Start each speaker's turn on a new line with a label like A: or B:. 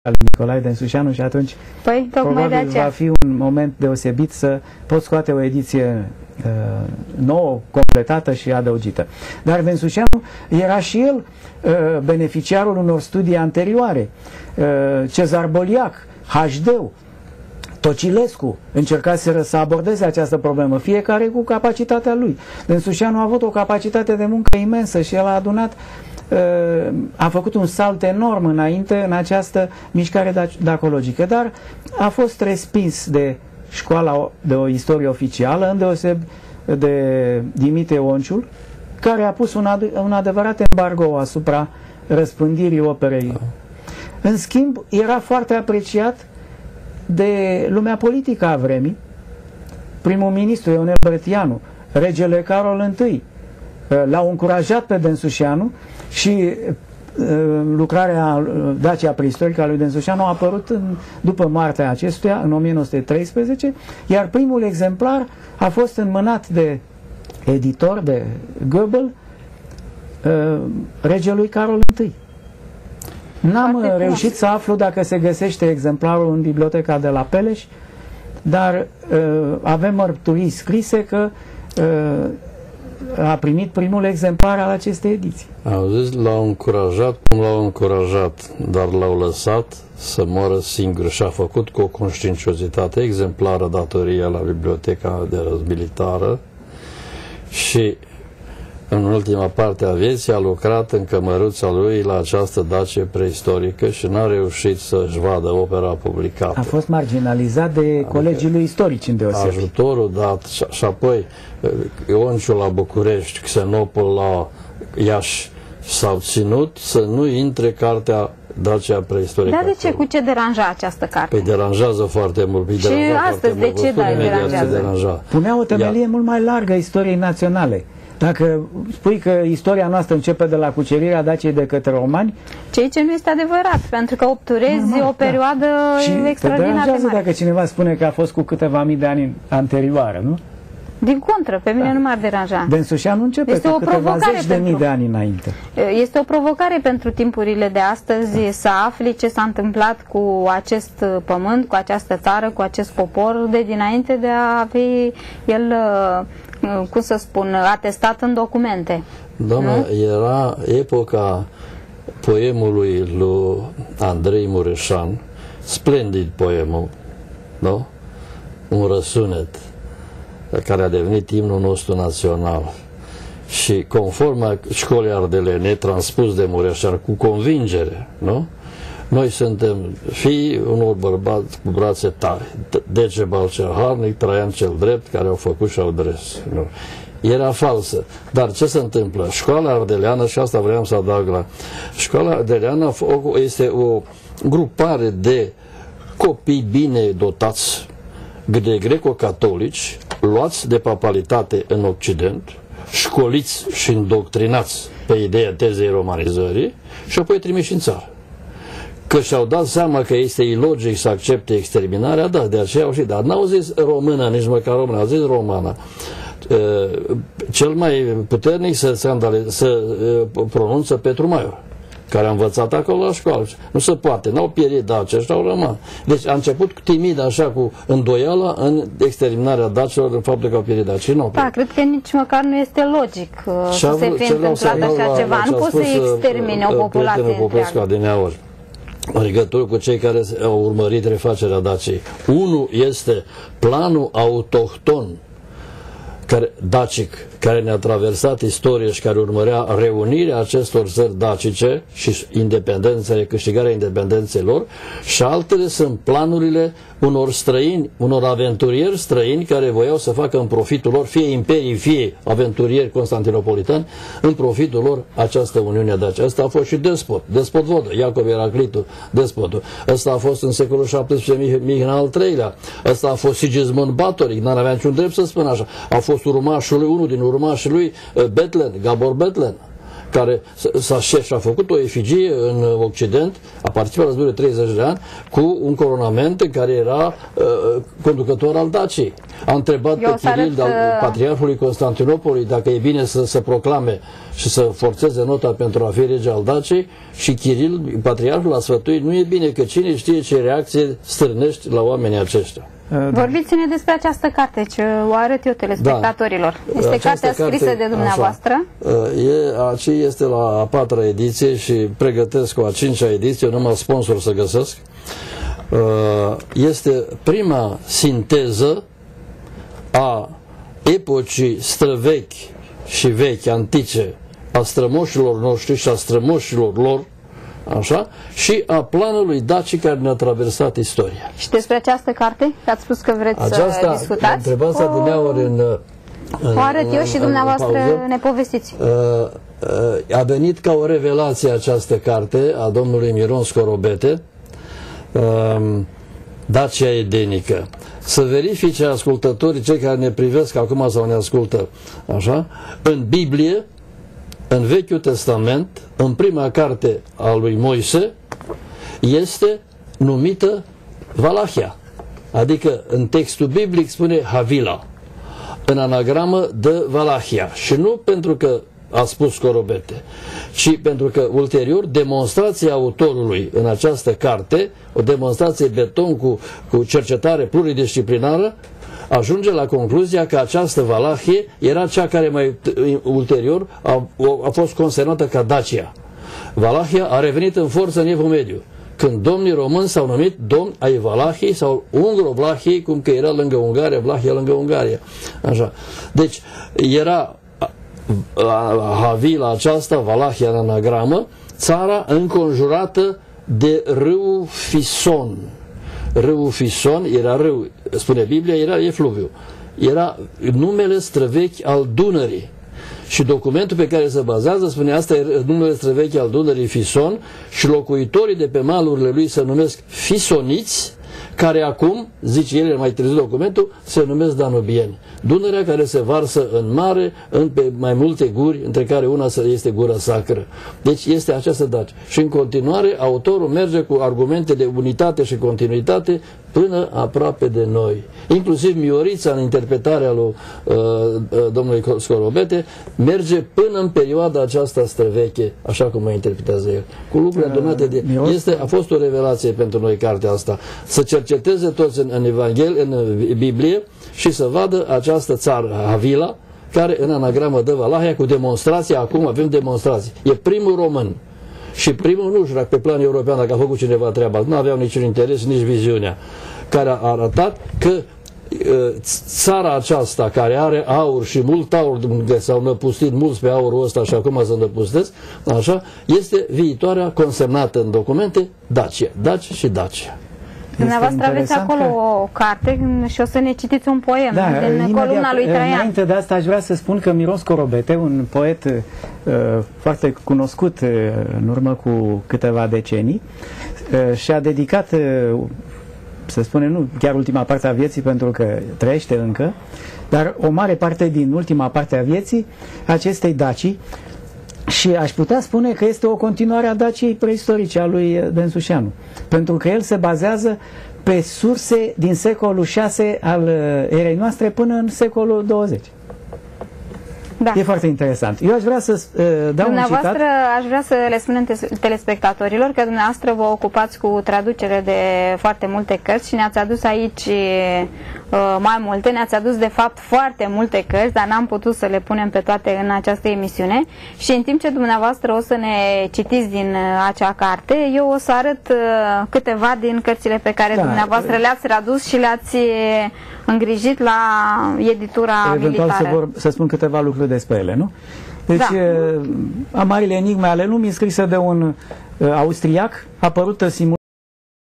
A: al Nicolae Densușanu și atunci probabil va fi un moment deosebit să pot scoate o ediție nouă, completată și adăugită. Dar Densușanu era și el beneficiarul unor studii anterioare. Cezar Boliac, HD-ul, Tocilescu încercaseră să abordeze această problemă, fiecare cu capacitatea lui. Densușanu a avut o capacitate de muncă imensă și el a adunat, a făcut un salt enorm înainte în această mișcare dacologică, dar a fost respins de școala de o istorie oficială, îndeoseb de Dimitrie Onciul, care a pus un adevărat embargo asupra răspândirii operei. În schimb, era foarte apreciat de lumea politică a vremii. Primul ministru Ionel Brătianu, regele Carol I, l-au încurajat pe Densușanu și lucrarea Dacia preistorică a lui Densușanu a apărut după moartea acestuia, în 1913, iar primul exemplar a fost înmânat de editor, de Goebbels, regelui Carol I. N-am reușit să aflu dacă se găsește exemplarul în biblioteca de la Peleș, dar avem mărturii scrise că a primit primul exemplar al acestei ediții.
B: Au zis, l-au încurajat, cum l-au încurajat, dar l-au lăsat să moară singur și a făcut cu o conștiinciozitate exemplară datoria la Biblioteca de Militară și în ultima parte a vieții a lucrat în cămăruța lui la această Dacie preistorică și n-a reușit să-și vadă opera publicată.
A: A fost marginalizat de colegii lui istorici îndeosebi.
B: Ajutorul dat și apoi Ionciul la București, Xenopol la Iași s-au ținut să nu intre cartea Dacia preistorică.
C: Dar de ce? Cu ce deranja această carte?
B: Păi deranjează foarte mult.
C: Și astăzi de ce deranjează?
A: Punea o temelie mult mai largă istoriei naționale. Dacă spui că istoria noastră începe de la cucerirea Daciei de către romani...
C: Ceea ce nu este adevărat, pentru că obturezi o perioadă extraordinar de mare.
A: Dacă cineva spune că a fost cu câteva mii de ani anterioară, nu?
C: Din contră, pe mine nu m-ar deranja.
A: Densușanu începe cu câteva zeci de mii de ani înainte.
C: Este o provocare pentru timpurile de astăzi să afli ce s-a întâmplat cu acest pământ, cu această țară, cu acest popor, de dinainte de a fi el... cum să spun, atestat în documente.
B: Doamne, era epoca poemului lui Andrei Mureșan, splendid poemul, nu? Un răsunet care a devenit imnul nostru național. Și conform școlii ardelene, transpus de Mureșan cu convingere, nu? Noi suntem fii unor bărbați cu brațe tari, Decebal cel harnic, Traian cel drept, care au făcut și au dres. Nu. Era falsă. Dar ce se întâmplă? Școala ardeleană, și asta vreau să adaug la... Școala ardeleană este o grupare de copii bine dotați, de greco-catolici, luați de papalitate în Occident, școliți și îndoctrinați pe ideea tezei romanizării și apoi trimiși în țară. Că și-au dat seama că este ilogic să accepte exterminarea, da, de aceea au și dar n-au zis română, nici măcar română, au zis romană. Cel mai puternic să pronunță Petru Maior, care a învățat acolo la școală. Nu se poate, n-au pierit daci, ăștia au rămas. Deci a început timid, așa, cu îndoială în exterminarea dacilor, în faptul că au pierit daci.
C: Da, cred că nici măcar nu este logic să se fi întâmplat așa ceva. Nu poți să extermine o populație întreagă.
B: În legătură cu cei care au urmărit refacerea Daciei. Unul este planul autohton dacic, care ne-a traversat istorie și care urmărea reunirea acestor țări dacice și independențele, câștigarea independenței lor, și altele sunt planurile unor străini, unor aventurieri străini care voiau să facă în profitul lor, fie imperii, fie aventurieri constantinopolitani, în profitul lor această Uniune Dacia. Ăsta a fost și despot Vodă, Iacov Eraclitu, despotul. Ăsta a fost în secolul XVII Mihai al III-lea. Ăsta a fost Sigismund Batory, n-ar avea niciun drept să spun așa. A fost urmașul lui, unul din urmașii lui, Bethlen, Gabor Bethlen, care și-a făcut o efigie în Occident, a participat la războiul de 30 de ani, cu un coronament în care era conducător al Daciei. A întrebat pe Chiril, patriarhului Constantinopolului, dacă e bine să proclame și să forțeze nota pentru a fi rege al Daciei, și Chiril, patriarhul, a sfătuit: nu e bine, că cine știe ce reacție strânești la oamenii aceștia.
C: Vorbiți-ne despre această carte, ce o arăt eu telespectatorilor. Da. Este cartea scrisă de dumneavoastră.
B: Aceea este la a 4-a ediție și pregătesc o a 5-a ediție, numai sponsor să găsesc. Este prima sinteză a epocii străvechi și vechi, antice, a strămoșilor noștri și a strămoșilor lor, așa, și a planului Dacii care ne-a traversat istoria.
C: Și despre această carte, că ați spus că vreți să discutați?
B: Întrebați adineauri
C: o arăt eu și dumneavoastră ne povestiți.
B: A venit ca o revelație această carte a domnului Miron Scorobete, Dacia Edenică. Să verifice ascultătorii, cei care ne privesc acum sau ne ascultă, așa, în Biblie, în Vechiul Testament, în prima carte a lui Moise, este numită Valahia. Adică în textul biblic spune Havila, în anagramă de Valahia. Și nu pentru că a spus Scorobete, ci pentru că ulterior demonstrația autorului în această carte, o demonstrație beton cu cercetare pluridisciplinară, ajunge la concluzia că această Valahie era cea care mai ulterior a fost consemnată ca Dacia. Valahia a revenit în forță în Evul Mediu, când domnii români s-au numit domni ai Valahiei sau Ungro-Vlahiei, cum că era lângă Ungaria, Vlahia lângă Ungaria. Așa. Deci era Havila aceasta, Valahia în anagramă, țara înconjurată de râul Fison. Râul Fison era râu, spune Biblia, e fluviu. Era numele străvechi al Dunării. Și documentul pe care se bazează spune: asta e numele străvechi al Dunării, Fison, și locuitorii de pe malurile lui se numesc fisoniți, care acum, zice el mai târziu documentul, se numesc danubieni. Dunărea care se varsă în mare, pe mai multe guri, între care una este Gura Sacră. Deci este această Dacia. Și în continuare autorul merge cu argumente de unitate și continuitate până aproape de noi. Inclusiv Miorița, în interpretarea lui domnului Scorobete, merge până în perioada aceasta străveche, așa cum o interpretează el. Cu lucruri adunate de... A fost o revelație pentru noi cartea asta. Să cerceteze toți în Evanghelie, în Biblie, și să vadă această țară, Havila, care în anagramă de Valahia, cu demonstrații. Acum avem demonstrații. E primul român. Și primul, nu știu pe plan european dacă a făcut cineva treaba, nu aveau niciun interes, nici viziunea, care a arătat că țara aceasta, care are aur și mult aur, unde s-au năpustit mulți pe aurul ăsta și acum se năpustesc, așa, este viitoarea consemnată în documente Dacia. Dacia și Dacia.
C: Dumneavoastră aveți acolo o carte și o să ne citiți un poem din columna lui Traian.
A: Înainte de asta aș vrea să spun că Miron Scorobete, un poet foarte cunoscut în urmă cu câteva decenii, și-a dedicat, să spunem, nu chiar ultima parte a vieții, pentru că trăiește încă, dar o mare parte din ultima parte a vieții acestei Dacii. Și aș putea spune că este o continuare a Daciei preistorice a lui Densușeanu, pentru că el se bazează pe surse din secolul VI al erei noastre până în secolul 20. Da. E foarte interesant. Eu aș vrea să dau un citat.
C: Aș vrea să le spunem telespectatorilor că dumneavoastră vă ocupați cu traducere de foarte multe cărți și ne-ați adus aici mai multe. Ne-ați adus de fapt foarte multe cărți, dar n-am putut să le punem pe toate în această emisiune. Și în timp ce dumneavoastră o să ne citiți din acea carte, eu o să arăt câteva din cărțile pe care dumneavoastră le-ați tradus și le-ați îngrijit la editura militară.
A: Eventual să spun câteva lucruri despre ele, nu? Deci, Marile enigme ale lumii, scrisă de un austriac, apărută simultan